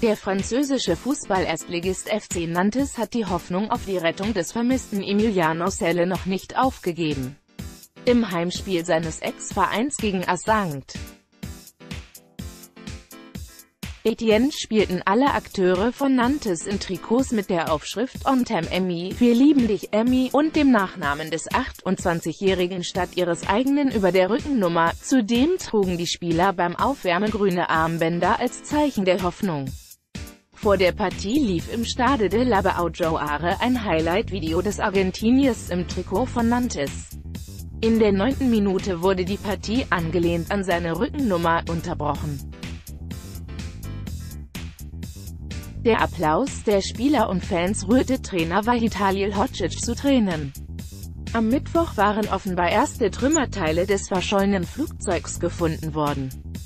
Der französische Fußball-Erstligist FC Nantes hat die Hoffnung auf die Rettung des vermissten Emiliano Sale noch nicht aufgegeben. Im Heimspiel seines Ex-Vereins gegen St. Etienne spielten alle Akteure von Nantes in Trikots mit der Aufschrift On t'aime Emi, wir lieben dich Emi, und dem Nachnamen des 28-Jährigen statt ihres eigenen über der Rückennummer. Zudem trugen die Spieler beim Aufwärmen grüne Armbänder als Zeichen der Hoffnung. Vor der Partie lief im Stade de la Beaujoire ein Highlight-Video des Argentiniers im Trikot von Nantes. In der 9. Minute wurde die Partie, angelehnt an seine Rückennummer, unterbrochen. Der Applaus der Spieler und Fans rührte Trainer Vahid Halilhodžić zu Tränen. Am Mittwoch waren offenbar erste Trümmerteile des verschollenen Flugzeugs gefunden worden.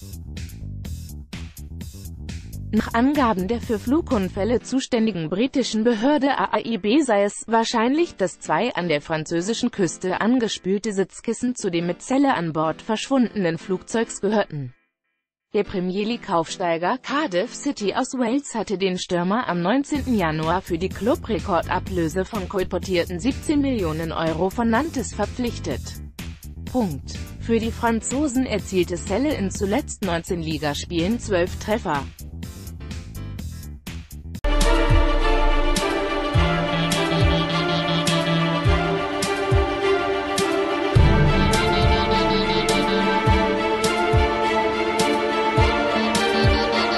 Nach Angaben der für Flugunfälle zuständigen britischen Behörde AAIB sei es wahrscheinlich, dass 2 an der französischen Küste angespülte Sitzkissen zu dem mit Zelle an Bord verschwundenen Flugzeugs gehörten. Der Premier League-Aufsteiger Cardiff City aus Wales hatte den Stürmer am 19. Januar für die Club-Rekordablöse von kolportierten 17 Millionen Euro von Nantes verpflichtet. Für die Franzosen erzielte Sale in zuletzt 19 Ligaspielen 12 Treffer.